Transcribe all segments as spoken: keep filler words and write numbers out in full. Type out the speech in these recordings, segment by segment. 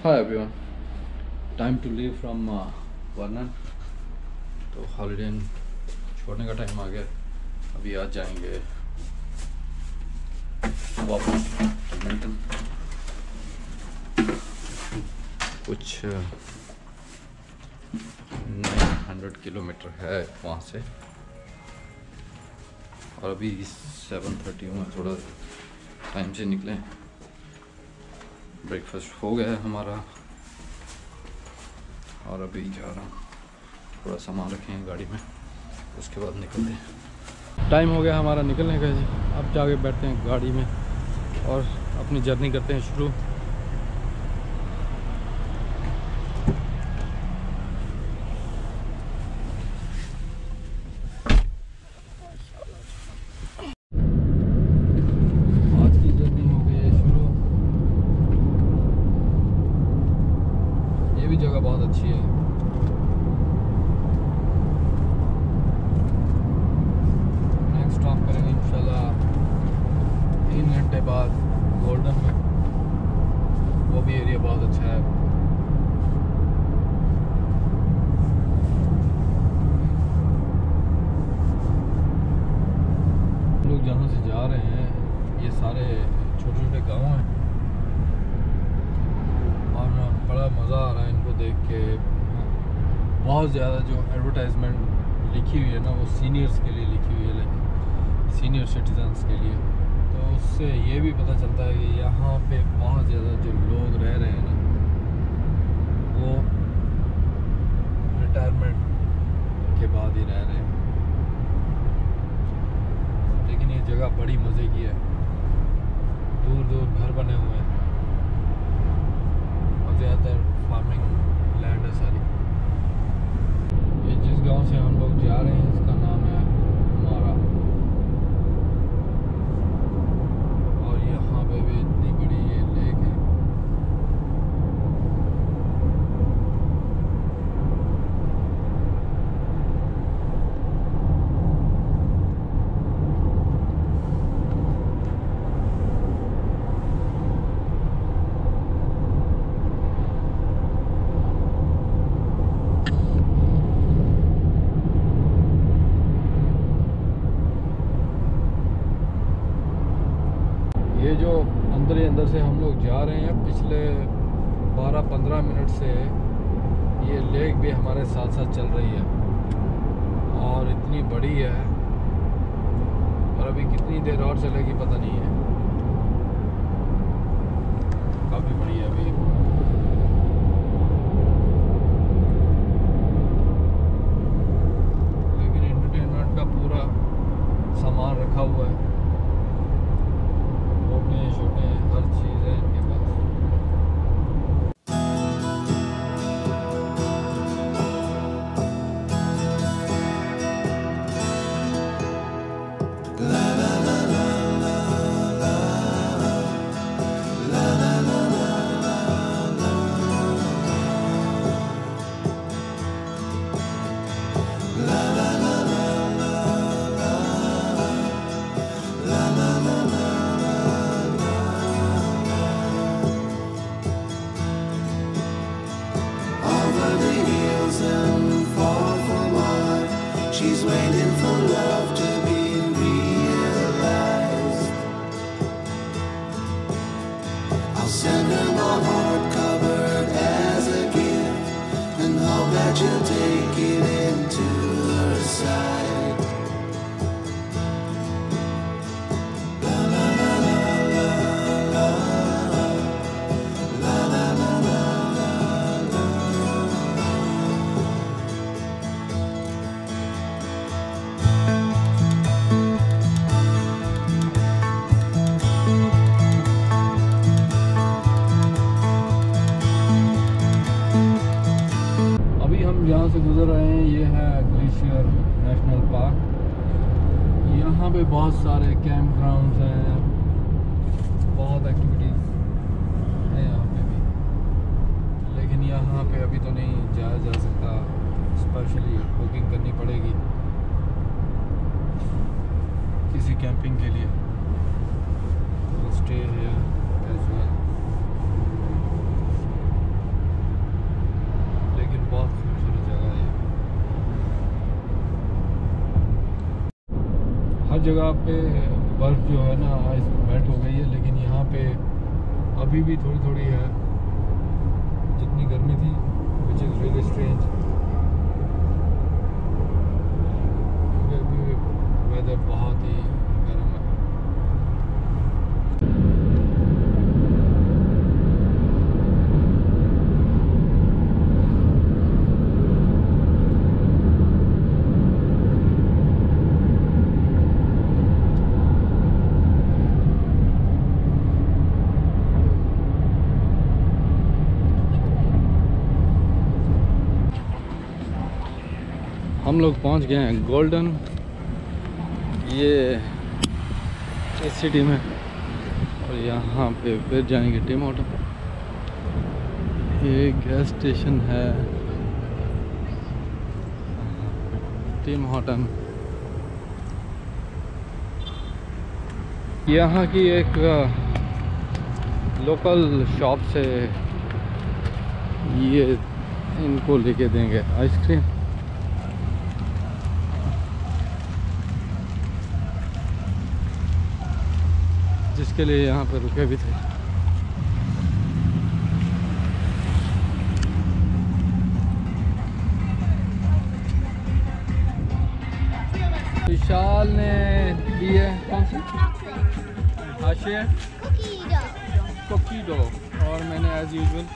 Hi everyone, time to leave from uh, Vernon. तो holiday छोड़ने का टाइम आ गया। अभी आज जाएंगे वापस एडमिंटन। कुछ नौ सौ किलोमीटर है वहाँ से, और अभी सेवन थर्टी हुआ, थोड़ा टाइम से निकले। ब्रेकफास्ट हो गया है हमारा और अभी जा रहा हूँ, थोड़ा सामान रखेंगे गाड़ी में, उसके बाद निकलते हैं। टाइम हो गया हमारा निकलने का जी। अब जाके बैठते हैं गाड़ी में और अपनी जर्नी करते हैं शुरू। जगह बहुत अच्छी है। नेक्स्ट स्टॉप करेंगे इंशाल्लाह तीन घंटे बाद गोल्डन में। वो भी एरिया बहुत अच्छा है। लोग जहाँ से जा रहे हैं ये सारे छोटे छोटे गांव हैं और बड़ा मज़ा आ रहा है इनको देख के। बहुत ज़्यादा जो एडवर्टाइजमेंट लिखी हुई है ना, वो सीनियर्स के लिए लिखी हुई है, लाइक सीनियर सिटीजन्स के लिए। तो उससे ये भी पता चलता है कि यहाँ पे बहुत ज़्यादा जो लोग रह रहे हैं ना, वो रिटायरमेंट के बाद ही रह रहे हैं। लेकिन ये जगह बड़ी मज़े की है, दूर दूर घर बने हुए हैं, ज़्यादातर फार्मिंग लैंड है सारी। ये जिस गांव से हम लोग जा रहे हैं इसका नाम है मारा, और यहाँ पे भी इतनी बड़ी ये लेक है। ये जो अंदर ही अंदर से हम लोग जा रहे हैं, पिछले बारह पंद्रह मिनट से ये लेक भी हमारे साथ साथ चल रही है और इतनी बड़ी है, और अभी कितनी देर और चलेगी पता नहीं है। काफ़ी बड़ी है अभी। लेकिन एंटरटेनमेंट का पूरा सामान रखा हुआ है, छोटे हर चीज़ है इनके पास। She's waiting for love to be realized. I'll send her my heart covered as a gift, and hope that you'll take it into her side. La la la la la la la la la la. जहाँ से गुजर रहे हैं ये है glacier national park. यहाँ पे बहुत सारे कैंप ग्राउंड्स हैं, बहुत एक्टिविटीज़ हैं यहाँ पे भी। लेकिन यहाँ पे अभी तो नहीं जाया जा सकता, स्पेशली बुकिंग करनी पड़ेगी किसी कैंपिंग के लिए। तो स्टे हियर एज वेल। जगह पे बर्फ़ जो है ना आइस मेल्ट हो गई है, लेकिन यहाँ पे अभी भी थोड़ी थोड़ी है जितनी गर्मी थी, विच इज़ रियली स्ट्रेंज। अभी वेदर बहुत ही गर्म है। हम लोग पहुंच गए हैं गोल्डन, ये इस सिटी में, और यहाँ पे फिर जाएंगे टिम होटल। ये गैस स्टेशन है टिम होटल। यहाँ की एक लोकल शॉप से ये इनको लेके देंगे आइसक्रीम। जिसके लिए यहाँ पर रुके भी थे। विशाल ने दिए कौन सी हाशिए कुकी डो, और मैंने एज यूजुअल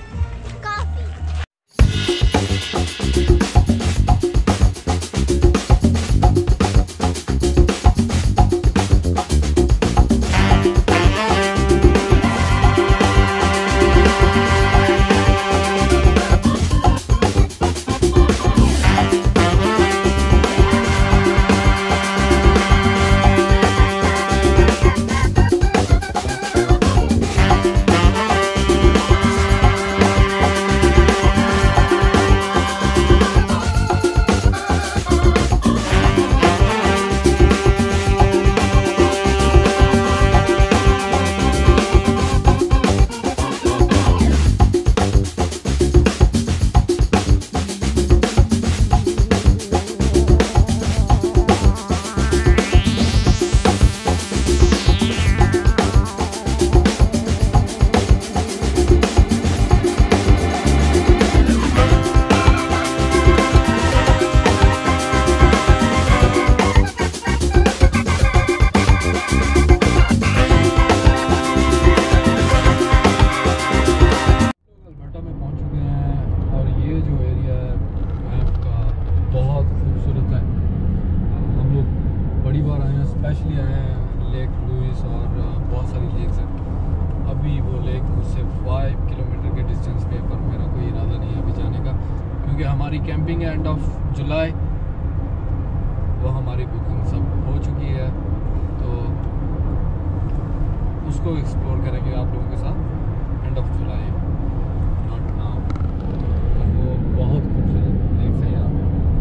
स्पेशली आए हैं लेक लुइस और बहुत सारी लेक्स हैं। अभी वो लेक मुझसे फाइव किलोमीटर के डिस्टेंस पे, पर मेरा कोई इरादा नहीं है अभी जाने का, क्योंकि हमारी कैंपिंग है एंड ऑफ जुलाई, वो हमारी बुकिंग सब हो चुकी है, तो उसको एक्सप्लोर करेंगे आप लोगों के साथ end of July, not now. वो बहुत खूबसूरत लेक्स है यहाँ पे।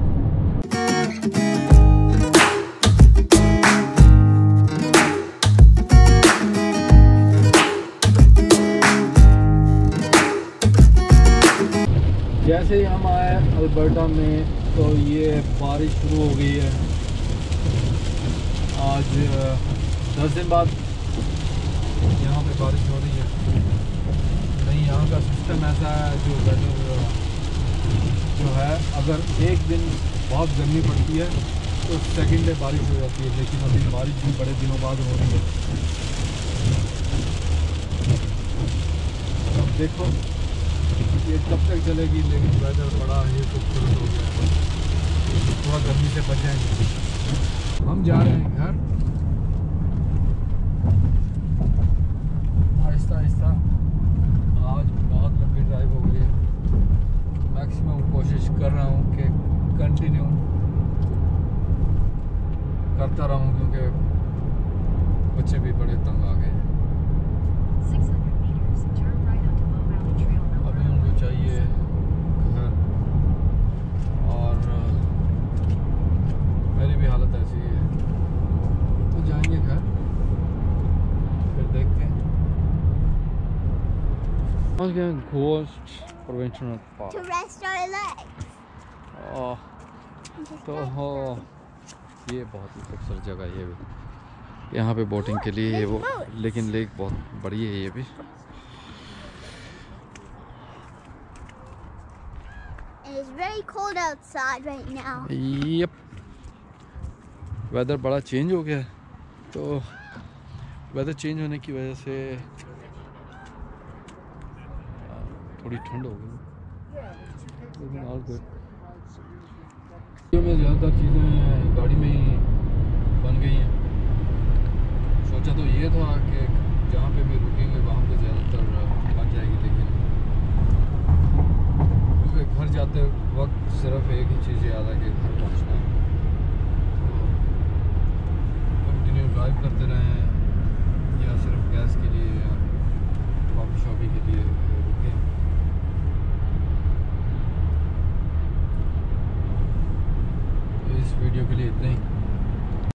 जैसे ही हम आए अल्बर्टा में तो ये बारिश शुरू हो गई है। आज दस दिन बाद यहाँ पे बारिश हो रही है। नहीं, यहाँ का सिस्टम ऐसा है जो वेदर जो है, अगर एक दिन बहुत गर्मी पड़ती है तो सेकंड डे बारिश हो जाती है, लेकिन अभी बारिश भी बड़े दिनों बाद हो रही है। अब देखो ये कब तक चलेगी, लेकिन वेदर बड़ा ये खूबसूरत हो गया है, थोड़ा गर्मी से बचेंगे। हम जा रहे हैं घर आहिस्ता आहिस्ता। आज बहुत लंबी ड्राइव हो गई है। मैक्सिमम कोशिश कर रहा हूँ कि कंटिन्यू करता रहूँ, क्योंकि बच्चे भी बड़े तंग आ गए हैं। चाहिए घर, और मेरी भी हालत ऐसी है, तो जाएंगे घर, फिर देखते हैं। पहुंच गए Ghost Provincial Park. To rest our legs. Oh, तो हो ये बहुत ही खूबसूरत जगह है ये भी, यहाँ पे बोटिंग के लिए है वो, लेकिन लेक बहुत बड़ी है ये भी। It's very cold outside right now. Yup, weather बड़ा चेंज हो गया है, तो वेदर चेंज होने की वजह से थोड़ी ठंड हो गई, लेकिन ऑल गुड। में ज़्यादातर चीज़ें गाड़ी में ही बन गई हैं। सोचा तो ये था कि जहाँ पे भी रुकेंगे वहाँ पे ज़्यादातर बन जाएगी, लेकिन क्योंकि घर जाते वक्त सिर्फ एक ही चीज़ याद है कि घर पहुँचना है, तो कंटिन्यू ड्राइव करते रहें या सिर्फ गैस के लिए या कॉफ़ी शॉपी के लिए रुकें। इस वीडियो के लिए इतना ही।